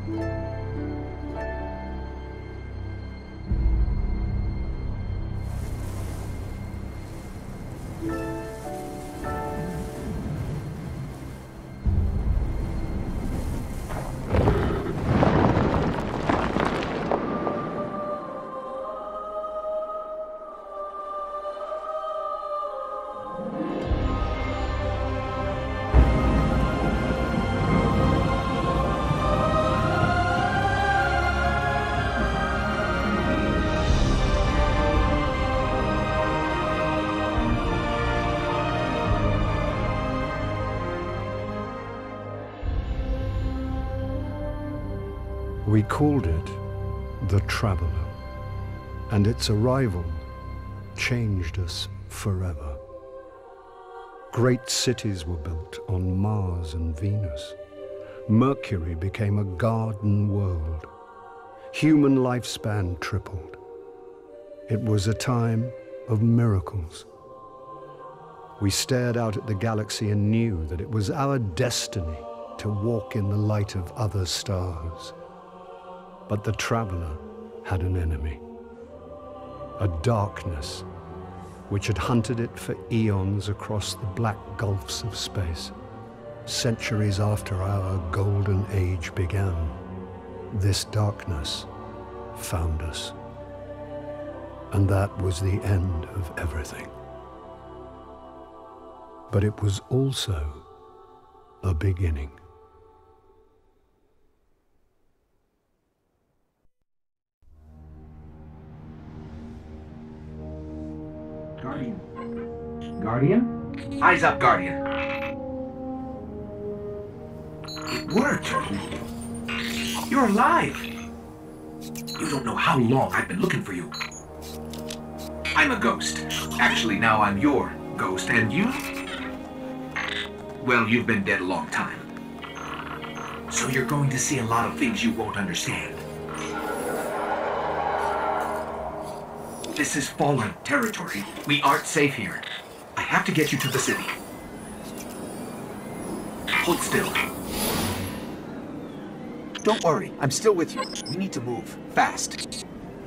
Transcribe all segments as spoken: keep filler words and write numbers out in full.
We called it the Traveler, and its arrival changed us forever. Great cities were built on Mars and Venus. Mercury became a garden world. Human lifespan tripled. It was a time of miracles. We stared out at the galaxy and knew that it was our destiny to walk in the light of other stars. But the Traveler had an enemy, a darkness which had hunted it for eons across the black gulfs of space. Centuries after our golden age began, this darkness found us. And that was the end of everything. But it was also a beginning. Guardian. Guardian? Eyes up, Guardian. It worked. You're alive. You don't know how long I've been looking for you. I'm a ghost. Actually, now I'm your ghost. And you? Well, you've been dead a long time. So you're going to see a lot of things you won't understand. This is fallen territory. We aren't safe here. I have to get you to the city. Hold still. Don't worry, I'm still with you. We need to move. Fast.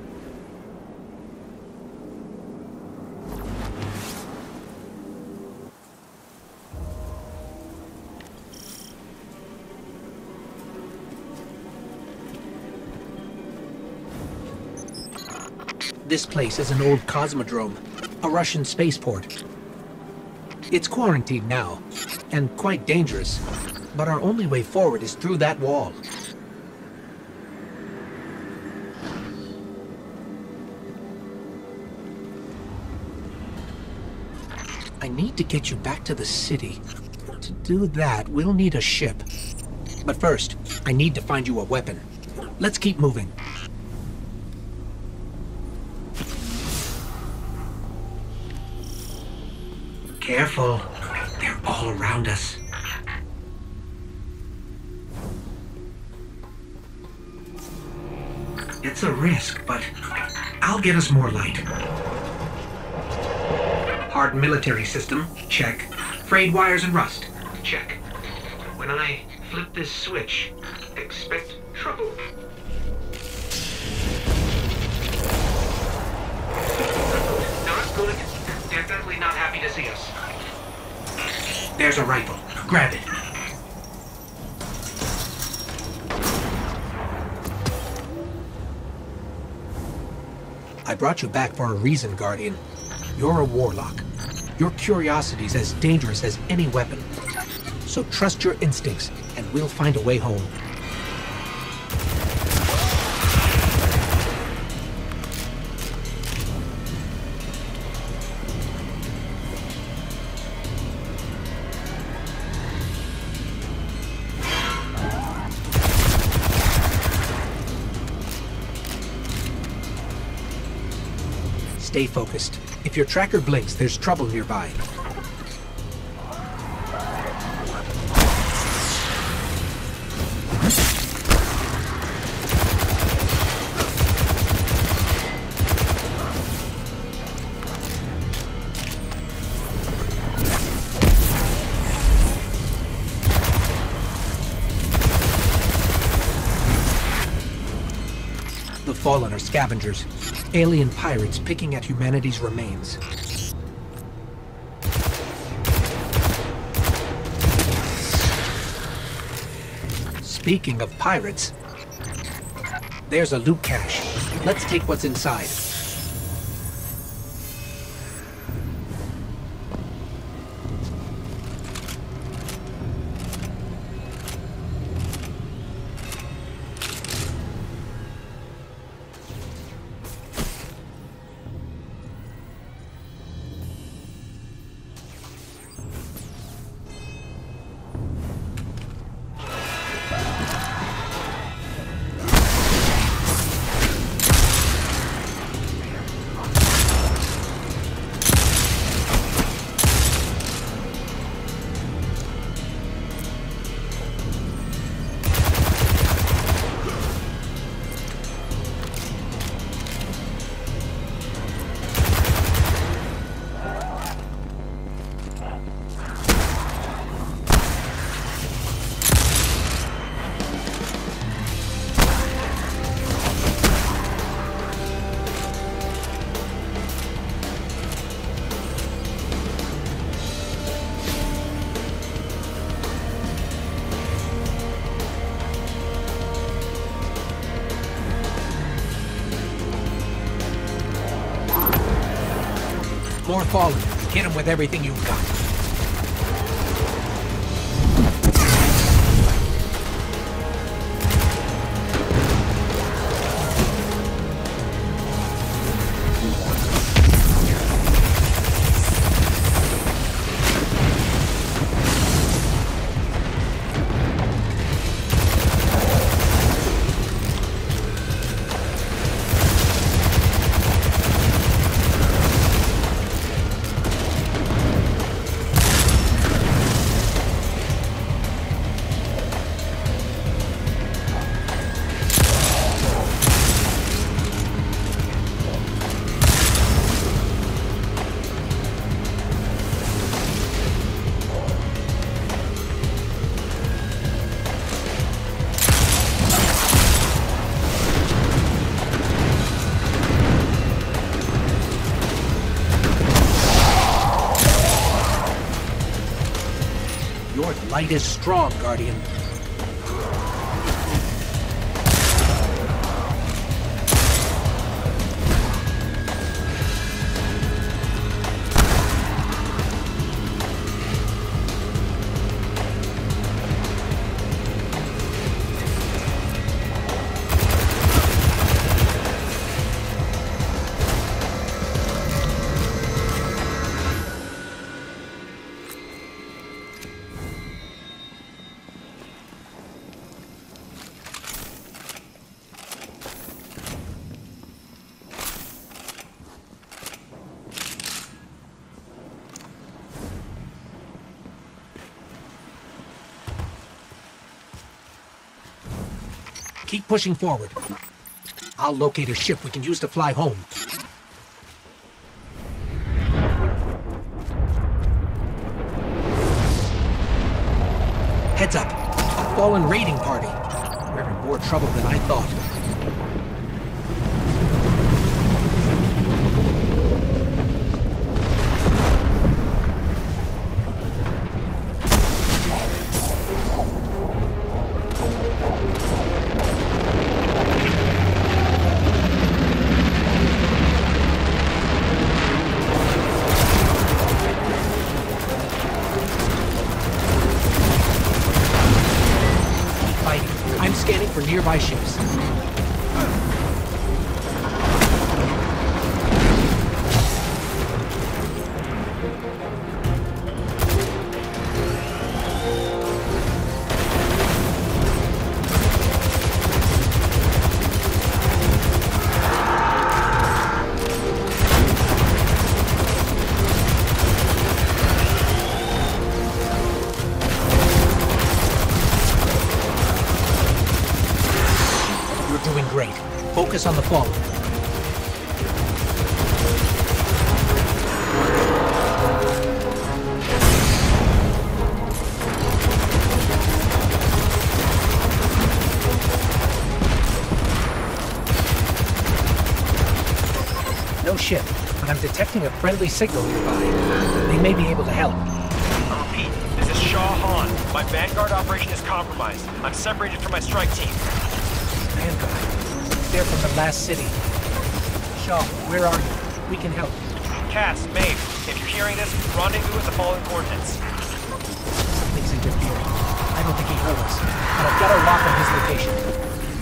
This place is an old cosmodrome, a Russian spaceport. It's quarantined now, and quite dangerous, but our only way forward is through that wall. I need to get you back to the city. To do that, we'll need a ship. But first, I need to find you a weapon. Let's keep moving. Careful. They're all around us. It's a risk, but I'll get us more light. Hard military system, check. Frayed wires and rust, check. When I flip this switch, expect trouble. Not good. They're definitely not happy to see us. There's a rifle. Grab it. I brought you back for a reason, Guardian. You're a warlock. Your curiosity's as dangerous as any weapon. So trust your instincts, and we'll find a way home. Stay focused. If your tracker blinks, there's trouble nearby. The Fallen are scavengers. Alien pirates picking at humanity's remains. Speaking of pirates, there's a loot cache. Let's take what's inside. More Fallen. Hit him with everything you've got. Light is strong, Guardian. Keep pushing forward. I'll locate a ship we can use to fly home. Heads up. A Fallen raiding party. We're in more trouble than I thought. For nearby ships. Focus on the Fallen. ship, but I'm detecting a friendly signal nearby. They may be able to help. I repeat, this is Shaw Han. My Vanguard operation is compromised. I'm separated from my strike team. Vanguard? They're from the last city. Shaw, where are you? We can help. Cass, Maeve, if you're hearing this, rendezvous with the following coordinates. Something's interfering. I don't think he heard us, but I've got a lock on his location.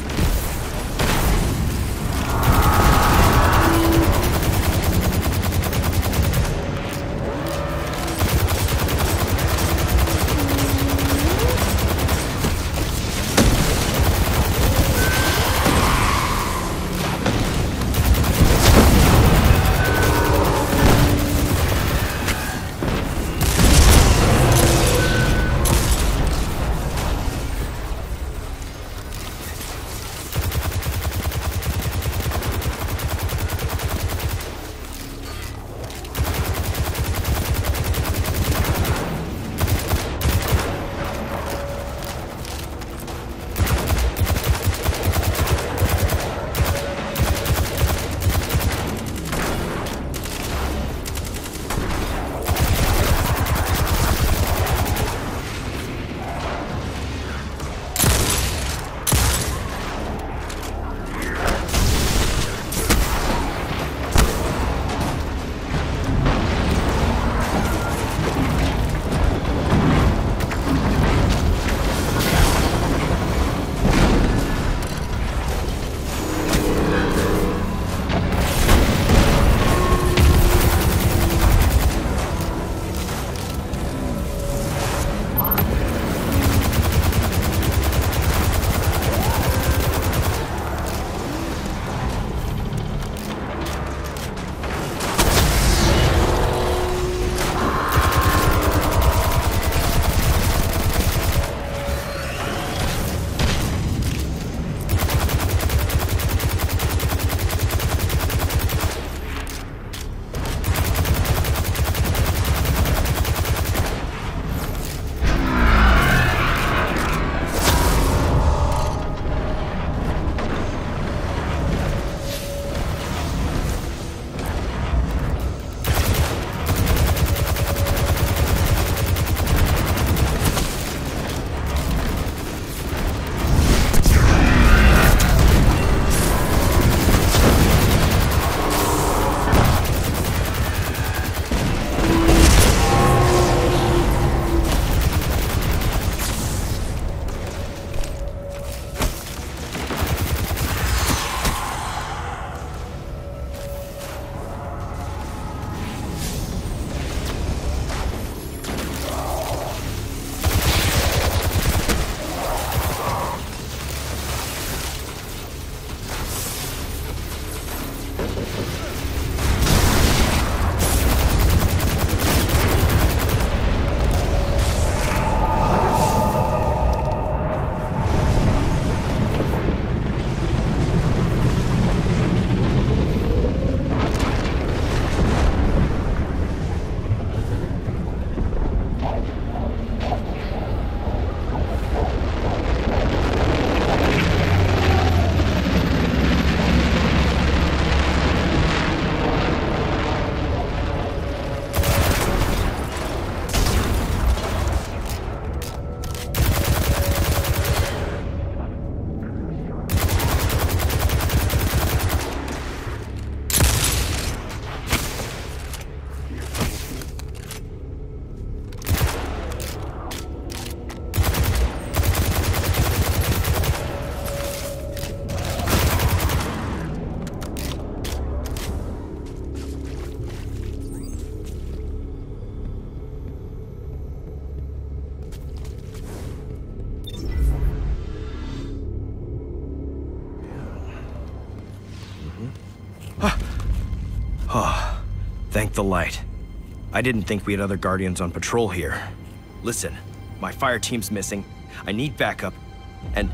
Oh, thank the light. I didn't think we had other Guardians on patrol here. Listen, my fire team's missing. I need backup, and...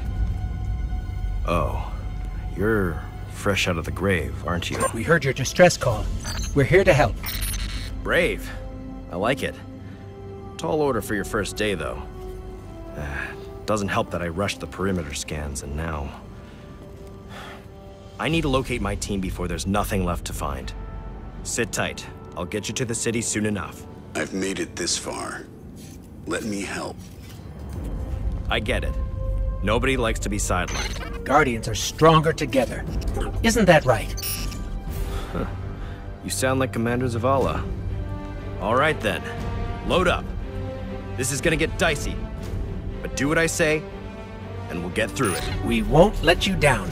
Oh, you're fresh out of the grave, aren't you? We heard your distress call. We're here to help. Brave. I like it. Tall order for your first day, though. Uh, doesn't help that I rushed the perimeter scans, and now... I need to locate my team before there's nothing left to find. Sit tight. I'll get you to the city soon enough. I've made it this far. Let me help. I get it. Nobody likes to be sidelined. Guardians are stronger together. Isn't that right? Huh. You sound like Commander Zavala. All right then. Load up. This is gonna get dicey. But do what I say, and we'll get through it. We won't let you down.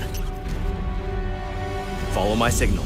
Follow my signal.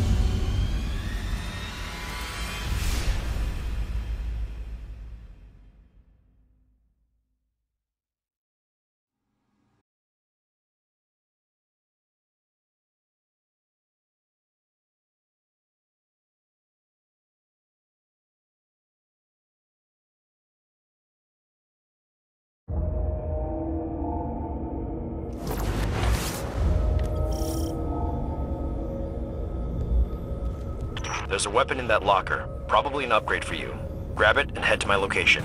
There's a weapon in that locker. Probably an upgrade for you. Grab it and head to my location.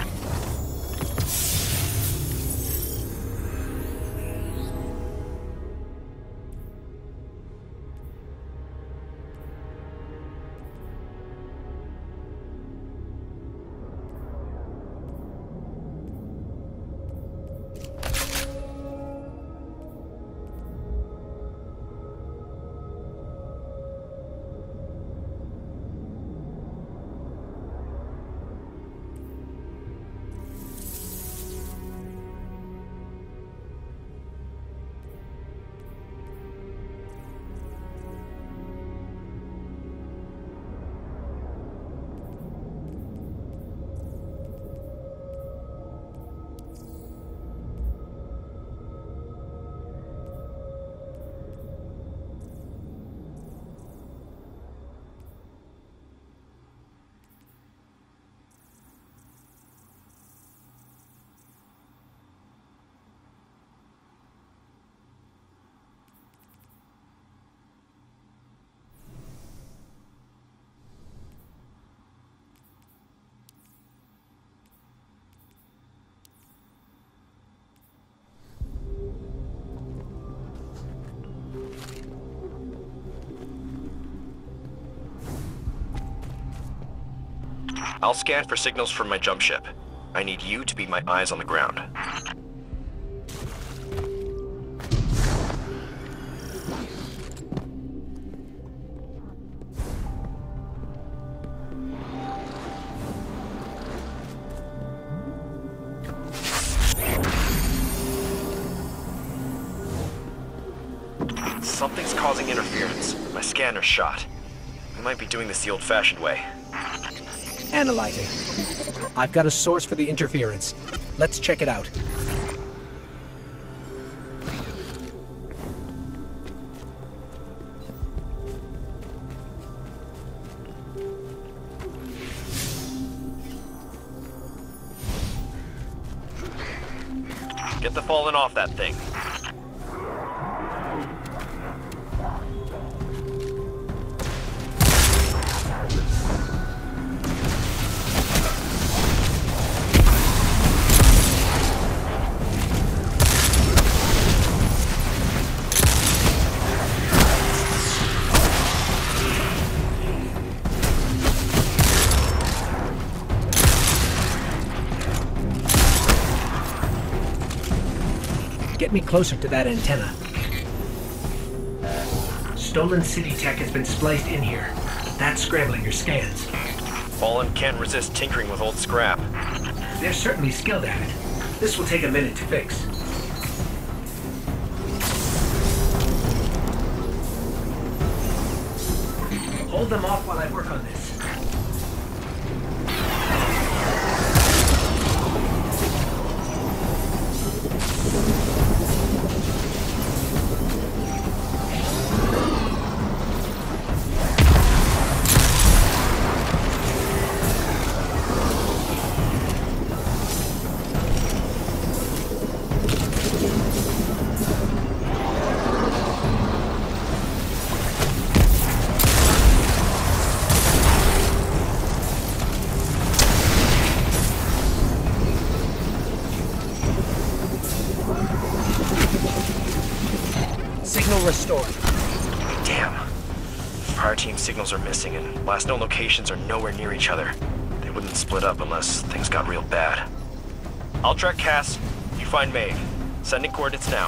I'll scan for signals from my jump ship. I need you to be my eyes on the ground. Something's causing interference. My scanner's shot. We might be doing this the old-fashioned way. Analyzing. I've got a source for the interference. Let's check it out. Get the fallen off that thing. Get me closer to that antenna. Stolen city tech has been spliced in here. That's scrambling your scans. Fallen can't resist tinkering with old scrap. They're certainly skilled at it. This will take a minute to fix. Hold them off while I work on this. Signal restored. Damn. fire team signals are missing, and last known locations are nowhere near each other. They wouldn't split up unless things got real bad. I'll track Cass. You find Maeve. Sending coordinates now.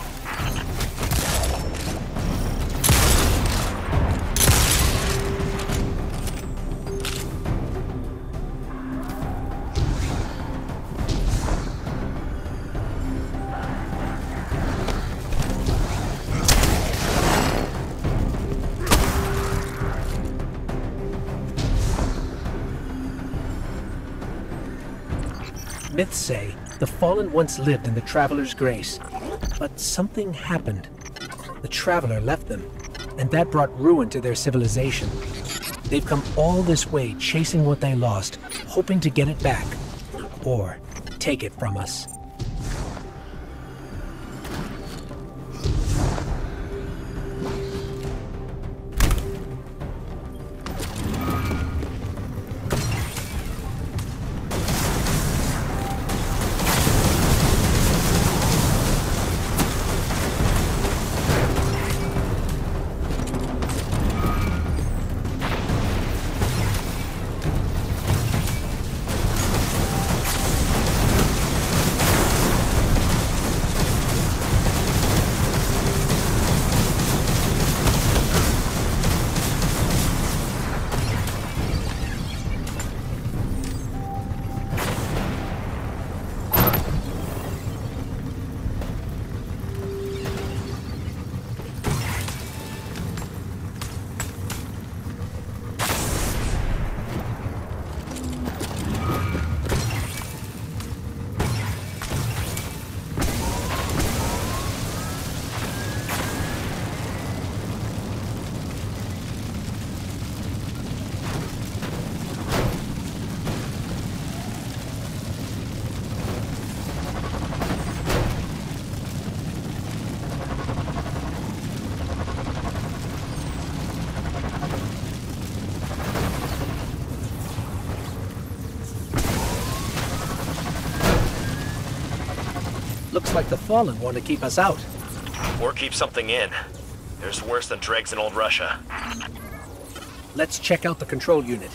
Myths say the Fallen once lived in the Traveler's Grace, but something happened. The Traveler left them, and that brought ruin to their civilization. They've come all this way chasing what they lost, hoping to get it back, or take it from us. Looks like the Fallen want to keep us out. Or keep something in. There's worse than dregs in old Russia. Let's check out the control unit.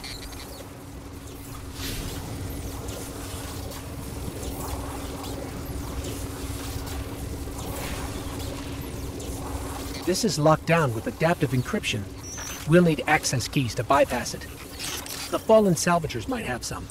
This is locked down with adaptive encryption. We'll need access keys to bypass it. The Fallen salvagers might have some.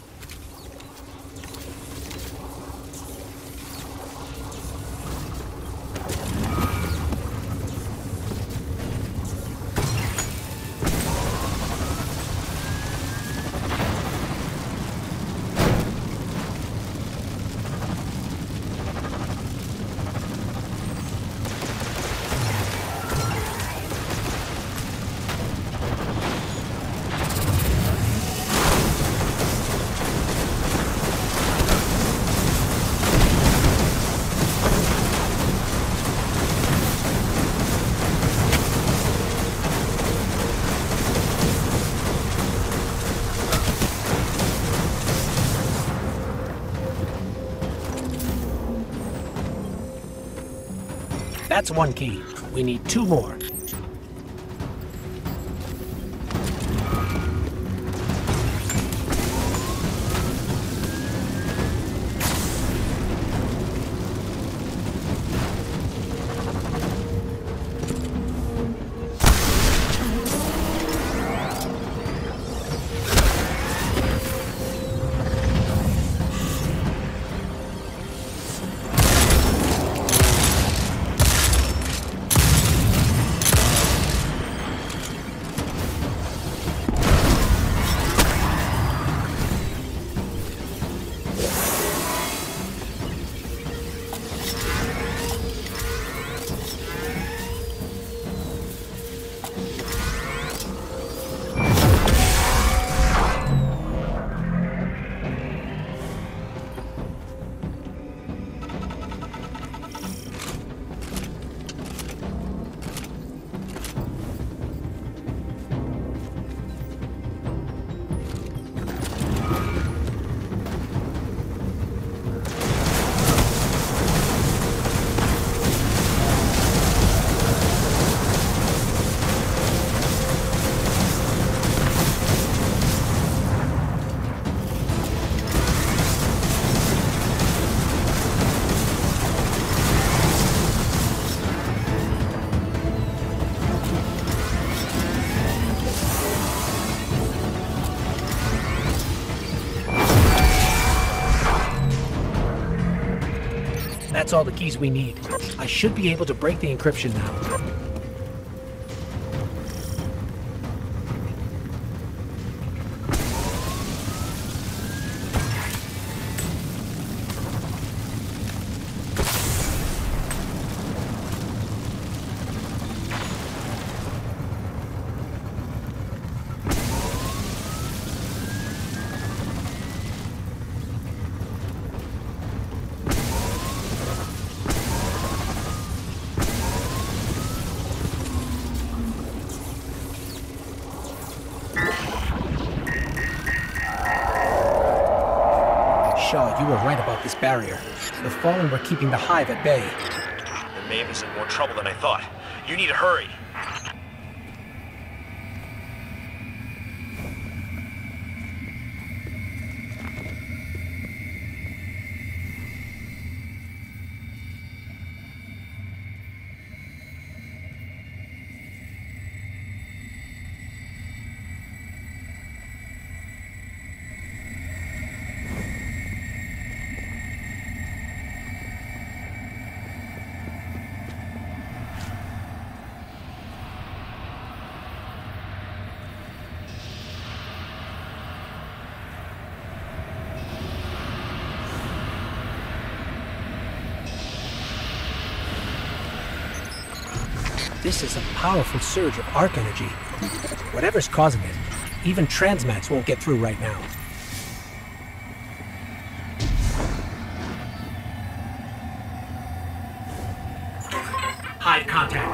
That's one key. We need two more. That's all the keys we need. I should be able to break the encryption now. Shaw, you were right about this barrier. The Fallen were keeping the Hive at bay. The Maeve is in more trouble than I thought. You need to hurry. This is a powerful surge of arc energy. Whatever's causing it, even transmats won't get through right now. Hive contact.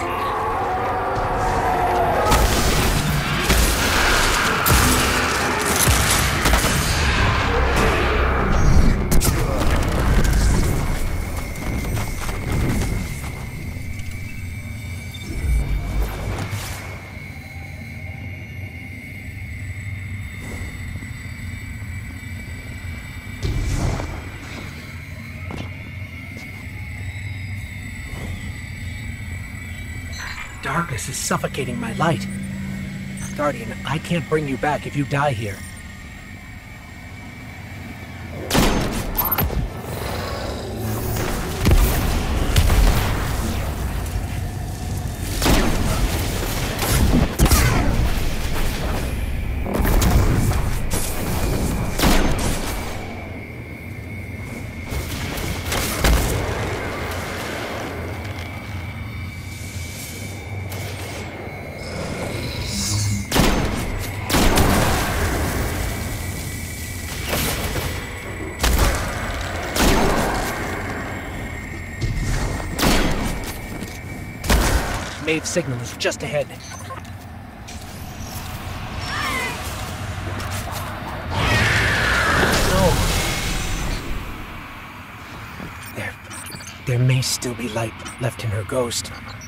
Darkness is suffocating my light. Guardian, I can't bring you back if you die here. Maeve signal is just ahead. No. There, there may still be light left in her ghost.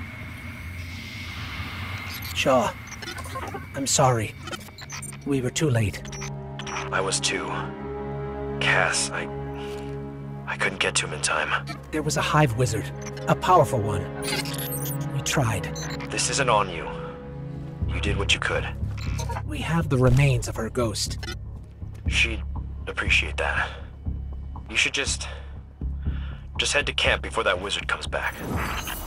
Shaw, I'm sorry. We were too late. I was too. Cass, I... I couldn't get to him in time. There was a Hive wizard, a powerful one. We tried. This isn't on you. You did what you could. We have the remains of her ghost. She'd appreciate that. You should just... just head to camp before that wizard comes back.